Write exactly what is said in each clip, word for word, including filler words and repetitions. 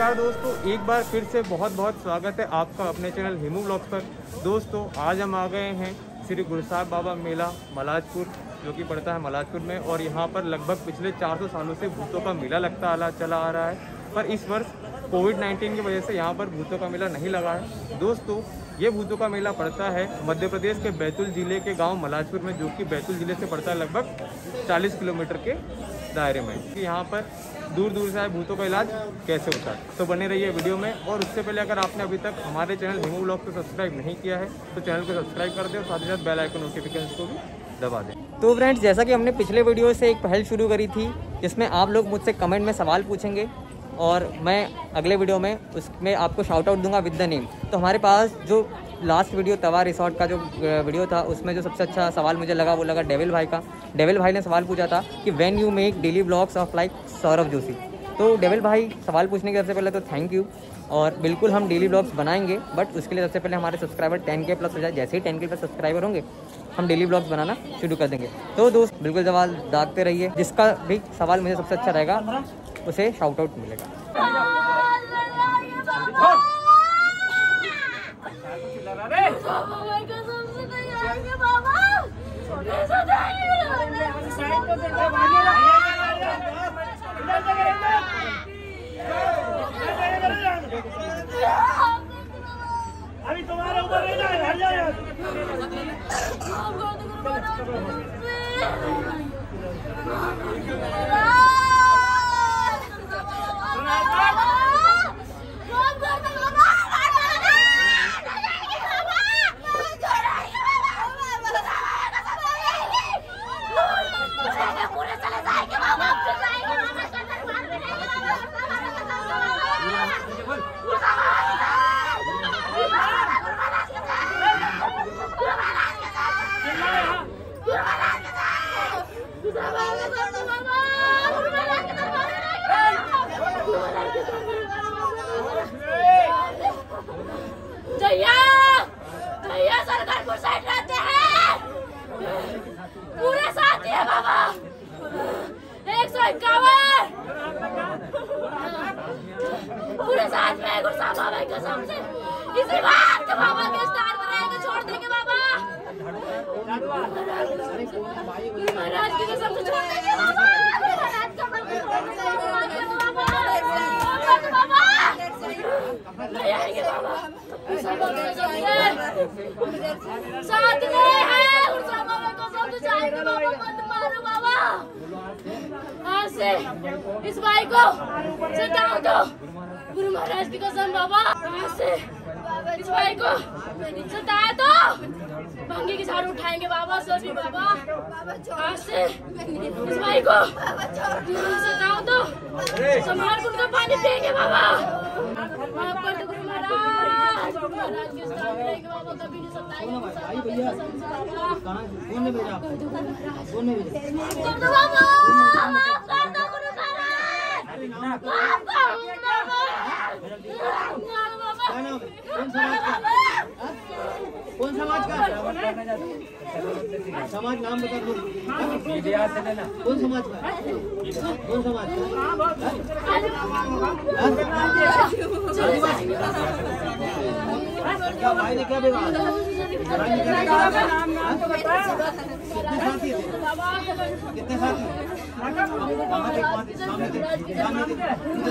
नमस्कार दोस्तों, एक बार फिर से बहुत बहुत स्वागत है आपका अपने चैनल हिमू ब्लॉग्स पर। दोस्तों आज हम आ गए हैं श्री गुरु साहब बाबा मेला मलाजपुर, जो कि पड़ता है मलाजपुर में। और यहाँ पर लगभग पिछले चार सौ सालों से भूतों का मेला लगता आला चला आ रहा है, पर इस वर्ष कोविड नाइन्टीन की वजह से यहाँ पर भूतों का मेला नहीं लगा है। दोस्तों ये भूतों का मेला पड़ता है मध्य प्रदेश के बैतूल ज़िले के गांव मलाजपुर में, जो कि बैतूल ज़िले से पड़ता है लगभग चालीस किलोमीटर के दायरे में। कि यहाँ पर दूर दूर से आए भूतों का इलाज कैसे होता है, तो बने रहिए वीडियो में। और उससे पहले अगर आपने अभी तक हमारे चैनल हिमू ब्लॉग को सब्सक्राइब नहीं किया है तो चैनल को सब्सक्राइब कर दें और साथ ही साथ बेल आइकन नोटिफिकेशन को भी दबा दें। तो फ्रेंड्स, जैसा कि हमने पिछले वीडियो से एक पहल शुरू करी थी जिसमें आप लोग मुझसे कमेंट में सवाल पूछेंगे और मैं अगले वीडियो में उसमें आपको शाउट आउट दूंगा विद द नेम। तो हमारे पास जो लास्ट वीडियो तवा रिसोर्ट का जो वीडियो था उसमें जो सबसे अच्छा सवाल मुझे लगा वो लगा डेविल भाई का। डेविल भाई ने सवाल पूछा था कि when you make daily blogs of like Saurabh Joshi. तो डेविल भाई सवाल पूछने के सबसे पहले तो थैंक यू, और बिल्कुल हम डेली ब्लॉग्स बनाएंगे, बट उसके लिए सबसे पहले हमारे सब्सक्राइबर टेन के प्लस हो जाए। जैसे ही टेन के प्लस सब्सक्राइबर होंगे हम डेली ब्लॉग्स बनाना शुरू कर देंगे। तो दोस्त बिल्कुल सवाल दागते रहिए, जिसका भी सवाल मुझे सबसे अच्छा रहेगा उसे शाउट आउट मिलेगा। अभी तुम्हारे ऊपर नहीं जाए, हट जाए। सरकार को साइड रहते हैं, पूरे साथ है बाबा। एक सौ इक्यावन पूरे साथ में गुरु साहब बाबा की कसम से इसी बात के बाबा के स्टार बनाएंगे, छोड़ देंगे बाबा। महाराज की कसम से छोड़ देंगे बाबा। नहीं आएंगे बाबा, साथ में है गुरु साहब बाबा को सब जाएंगे बाबा। मत मारो बाबा, आज से इस भाई को सताओ दो गुरु महाराज की कसम बाबा। आज से इस भाई को सताया तो भंगी की झाड़ू उठाएंगे बाबा, सभी बाबा। आज से इस भाई को सताओ तो संभाल उनका पानी पिएंगे बाबा। माफ कर दो गुरु महाराज, गुरु महाराज के साथ रहेंगे बाबा, कभी नहीं सताएंगे बाबा। कौन ने भेजा आपको? कौन ने भेजा? माफ कर दो बाबा, माफ कर दो गुरु महाराज, माफ कर दो बाबा। कौन समाज का? समाज नाम बता दो। कौन समाज का? कौन समाज का? भाई ने क्या विवाह? भाई ने क्या कितने साथी थे? कितने साथी? सामने थे, सामने थे।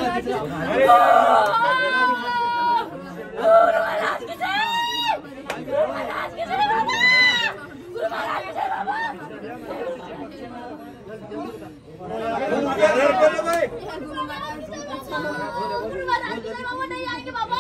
गुरु महाराज की जय, गुरु महाराज की जय बाबा, गुरु महाराज की जय बाबा। गुरु महाराज की जय बाबा, नहीं आएंगे बाबा।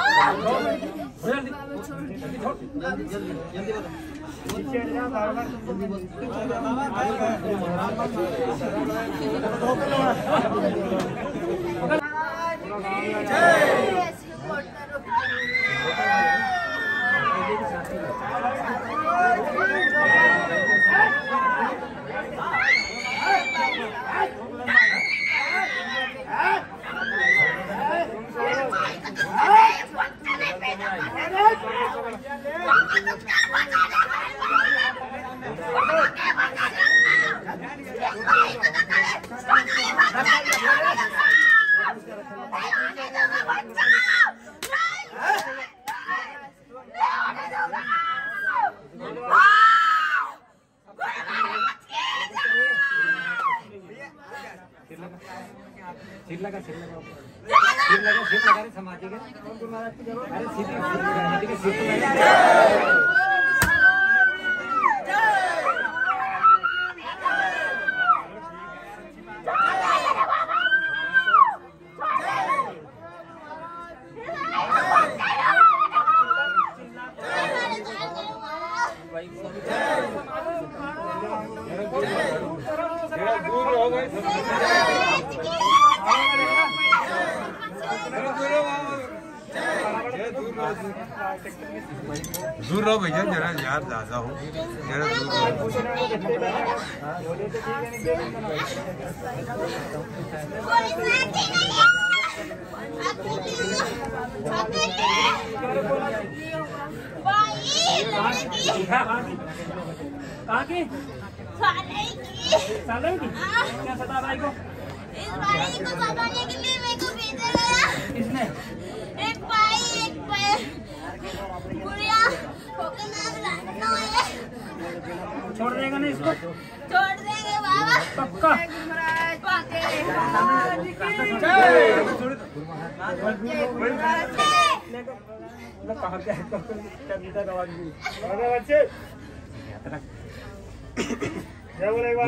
समाधि के दूर रहो भैया जरा यार ज्यादा हो जरा दूर कहाँ की साले की क्या पता भाई को इस भाई को संभालने के लिए मेरे को भेजा गया। किसने? एक भाई एक भाई गुड़िया होकर नाम रखना है। छोड़ देगा ना इसको? छोड़ देंगे बाबा पक्का? कहाँ क्या है? क्या बोले एक बार?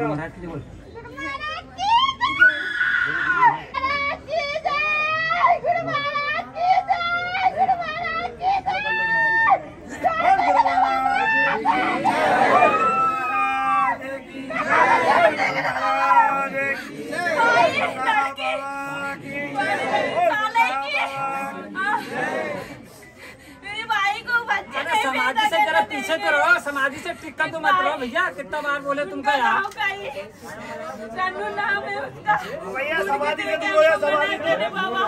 समाधि से जरा पीछे तो रहो, समाधि से टिक्का तो मत रहो भैया। कितना बार बोले तुमका यार? चन्नू नाम है उसका। भैया समाधि में दूर हो या समाधि में बाबा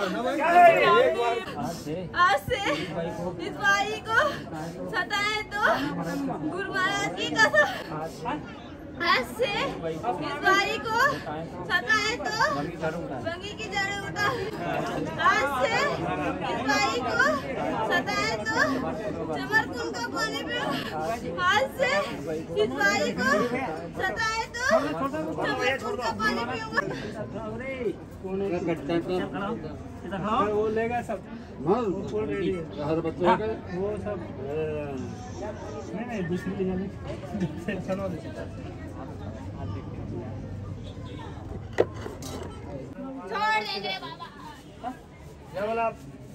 आज से इस भाई को सताए तो गुरु महाराज की कसम। आज से इस भाई को सताए तो बंगी की जड़ उठा। आज से इस भाई को सताए तो चमरकुंड का पानी पियो। आज से इस भाई को सताए तो चमरकुंड का पानी पियूंगा। वो लेगा सब वो सब नहीं नहीं दूसरी छोड़ देंगे बाबा। क्या बोला?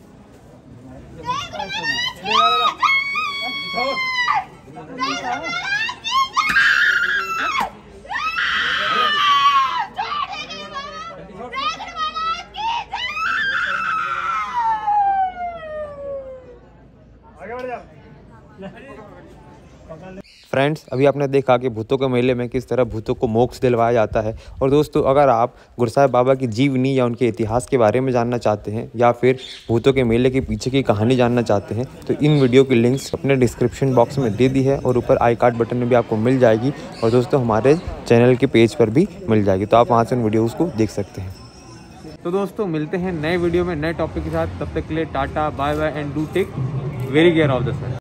फ्रेंड्स, अभी आपने देखा कि भूतों के मेले में किस तरह भूतों को मोक्ष दिलवाया जाता है। और दोस्तों, अगर आप गुरसाहिब बाबा की जीवनी या उनके इतिहास के बारे में जानना चाहते हैं या फिर भूतों के मेले के पीछे की कहानी जानना चाहते हैं तो इन वीडियो की लिंक्स अपने डिस्क्रिप्शन बॉक्स में दे दी है और ऊपर आई कार्ड बटन में भी आपको मिल जाएगी। और दोस्तों, हमारे चैनल के पेज पर भी मिल जाएगी, तो आप वहाँ से उन वीडियोज़ को देख सकते हैं। तो दोस्तों, मिलते हैं नए वीडियो में नए टॉपिक के साथ। तब तक के लिए tata bye bye and do take very care of the sun.